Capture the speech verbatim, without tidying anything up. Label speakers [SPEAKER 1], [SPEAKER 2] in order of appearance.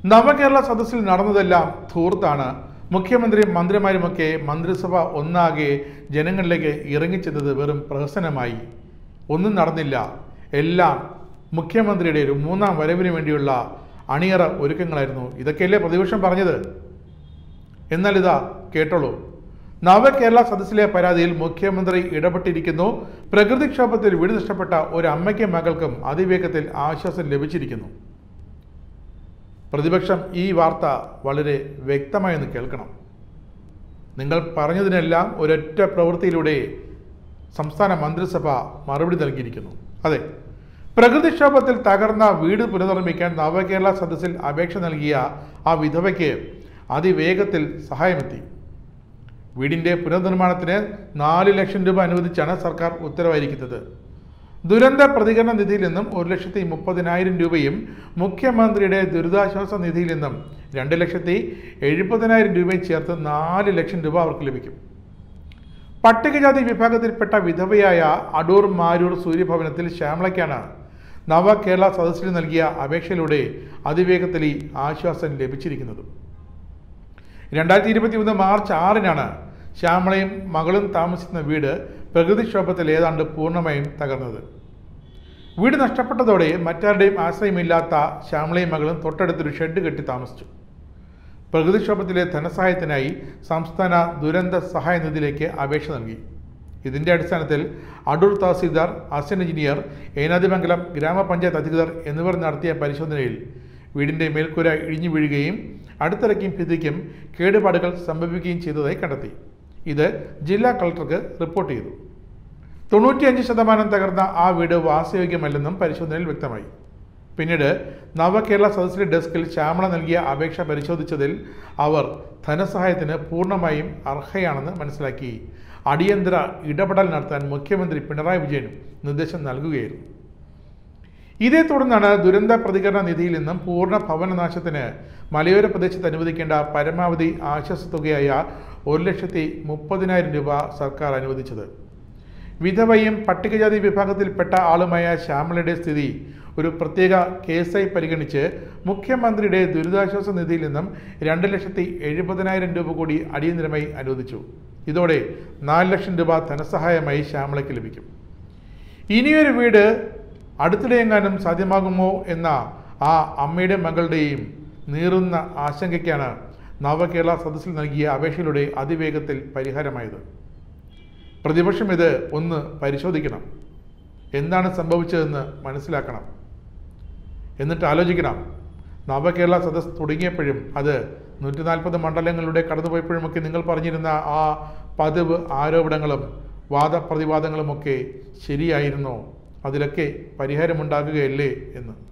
[SPEAKER 1] നവകേരള സദസ്സിൽ നടന്നതെല്ലാം ധൂർത്താണ്. മുഖ്യമന്ത്രിയും മന്ത്രിമാരുമൊക്കെ മന്ത്രിസഭ ഒന്നാകെ ജനങ്ങളിലേക്ക് ഇറങ്ങിച്ചെന്നത് വെറും പ്രഹസനമായി. ഒന്നും നടന്നില്ല. എല്ലാം മുഖ്യമന്ത്രിയുടെ ഒരു മൂന്നാം വരവിന് വേണ്ടിയുള്ള അണിയറ ഒരുക്കങ്ങളായിരുന്നു. ഇതൊക്കെയല്ലേ പ്രതിപക്ഷം പറഞ്ഞത്? എന്നാൽ ഇതാ കേട്ടോളൂ. നവകേരള സദസ്സിലെ പരാതിയിൽ മുഖ്യമന്ത്രി ഇടപെട്ടിരിക്കുന്നു. പ്രകൃതിക്ഷോഭത്തിൽ വീട് നഷ്ടപ്പെട്ട ഒരു അമ്മയ്ക്കും മകൾക്കും അതിവേഗത്തിൽ ആശ്വാസം ലഭിച്ചിരിക്കുന്നു. പ്രതിപക്ഷം ഈ വാർത്ത വളരെ വ്യക്തമായെന്ന് കേൾക്കണം. നിങ്ങൾ പറഞ്ഞതിനെല്ലാം ഒരൊറ്റ പ്രവൃത്തിയിലൂടെ സംസ്ഥാന മന്ത്രിസഭ മറുപടി നൽകിയിരിക്കുന്നു. അതെ, പ്രകൃതിക്ഷോഭത്തിൽ തകർന്ന വീട് പുനർനിർമ്മിക്കാൻ നവകേരള സദസ്സിൽ അപേക്ഷ നൽകിയ ആ വിധവയ്ക്ക് അതിവേഗത്തിൽ സഹായമെത്തി. വീടിൻ്റെ പുനർനിർമ്മാണത്തിന് നാല് ലക്ഷം രൂപ അനുവദിച്ചാണ് സർക്കാർ ഉത്തരവായിരിക്കുന്നത്. ദുരന്ത പ്രതികരണ നിധിയിൽ നിന്നും ഒരു ലക്ഷത്തി മുപ്പതിനായിരം രൂപയും മുഖ്യമന്ത്രിയുടെ ദുരിതാശ്വാസ നിധിയിൽ നിന്നും രണ്ട് ലക്ഷത്തി എഴുപതിനായിരം രൂപയും ചേർത്ത് നാല് ലക്ഷം രൂപ അവർക്ക് ലഭിക്കും. പട്ടികജാതി വിഭാഗത്തിൽപ്പെട്ട വിധവയായ അടൂർ മാരൂർ സൂര്യഭവനത്തിൽ ശ്യാമളയ്ക്കാണ് നവകേരള സദസ്സിൽ നൽകിയ അപേക്ഷയിലൂടെ അതിവേഗത്തിൽ ഈ ആശ്വാസം ലഭിച്ചിരിക്കുന്നത്. രണ്ടായിരത്തി ഇരുപത്തി മൂന്ന് മാർച്ച് ആറിനാണ് ശ്യാമളയും മകളും താമസിക്കുന്ന വീട് പ്രകൃതിക്ഷോഭത്തിൽ ഏതാണ്ട് പൂർണ്ണമായും തകർന്നത്. വീട് നഷ്ടപ്പെട്ടതോടെ മറ്റാരുടെയും ആശ്രയമില്ലാത്ത ശ്യാമളയും മകളും തൊട്ടടുത്തൊരു ഷെഡ് കെട്ടി താമസിച്ചു. പ്രകൃതിക്ഷോഭത്തിലെ ധനസഹായത്തിനായി സംസ്ഥാന ദുരന്ത സഹായ നിധിയിലേക്ക് അപേക്ഷ നൽകി. ഇതിൻ്റെ അടിസ്ഥാനത്തിൽ അടൂർ തഹസീൽദാർ, അസിസ്റ്റന്റ് എഞ്ചിനീയർ, ഏനാദിമംഗലം ഗ്രാമപഞ്ചായത്ത് അധികൃതർ എന്നിവർ നടത്തിയ പരിശോധനയിൽ വീടിൻ്റെ മേൽക്കൂര ഇടിഞ്ഞു വീഴുകയും അടുത്തിടയ്ക്കും ഭിത്തിക്കും കേടുപാടുകൾ സംഭവിക്കുകയും ചെയ്തതായി കണ്ടെത്തി. ഇത് ജില്ലാ കളക്ടർക്ക് റിപ്പോർട്ട് ചെയ്തു. തൊണ്ണൂറ്റിയഞ്ച് ശതമാനം തകർന്ന ആ വീട് വാസയോഗ്യമല്ലെന്നും പരിശോധനയിൽ വ്യക്തമായി. പിന്നീട് നവകേരള സദസ്സിലെ ഡെസ്കിൽ ശ്യാമള നൽകിയ അപേക്ഷ പരിശോധിച്ചതിൽ അവർ ധനസഹായത്തിന് പൂർണ്ണമായും അർഹയാണെന്ന് മനസ്സിലാക്കി അടിയന്തര ഇടപെടൽ നടത്താൻ മുഖ്യമന്ത്രി പിണറായി വിജയൻ നിർദ്ദേശം നൽകുകയായിരുന്നു. ഇതേ തുടർന്നാണ് ദുരന്ത പ്രതികരണ നിധിയിൽ നിന്നും പൂർണ്ണ ഭവനനാശത്തിന് മലയോര പ്രദേശത്ത് അനുവദിക്കേണ്ട പരമാവധി ആശ്വാസ തുകയായ ഒരു ലക്ഷത്തി മുപ്പതിനായിരം രൂപ സർക്കാർ അനുവദിച്ചത്. വിധവയും പട്ടികജാതി വിഭാഗത്തിൽപ്പെട്ട ആളുമായ ശ്യാമളയുടെ സ്ഥിതി ഒരു പ്രത്യേക കേസായി പരിഗണിച്ച് മുഖ്യമന്ത്രിയുടെ ദുരിതാശ്വാസ നിധിയിൽ നിന്നും രണ്ട് ലക്ഷത്തി എഴുപതിനായിരം രൂപ കൂടി അടിയന്തരമായി അനുവദിച്ചു. ഇതോടെ നാല് ലക്ഷം രൂപ ധനസഹായമായി ശ്യാമളയ്ക്ക് ലഭിക്കും. ഇനിയൊരു വീട് അടുത്തിടെയെങ്ങാനും സാധ്യമാകുമോ എന്ന ആ അമ്മയുടെ മകളുടെയും നീറുന്ന ആശങ്കയ്ക്കാണ് നവകേരള സദസ്സിൽ നൽകിയ അപേക്ഷയിലൂടെ അതിവേഗത്തിൽ പരിഹാരമായത്. പ്രതിപക്ഷം ഇത് ഒന്ന് പരിശോധിക്കണം. എന്താണ് സംഭവിച്ചതെന്ന് മനസ്സിലാക്കണം. എന്നിട്ട് ആലോചിക്കണം. നവകേരള സദസ്സ് തുടങ്ങിയപ്പോഴും അത് നൂറ്റി നാൽപ്പത് മണ്ഡലങ്ങളിലൂടെ കടന്നുപോയപ്പോഴുമൊക്കെ നിങ്ങൾ പറഞ്ഞിരുന്ന ആ പതിവ് ആരോപണങ്ങളും വാദപ്രതിവാദങ്ങളുമൊക്കെ ശരിയായിരുന്നോ? അതിലൊക്കെ പരിഹാരമുണ്ടാകുകയല്ലേ എന്ന്.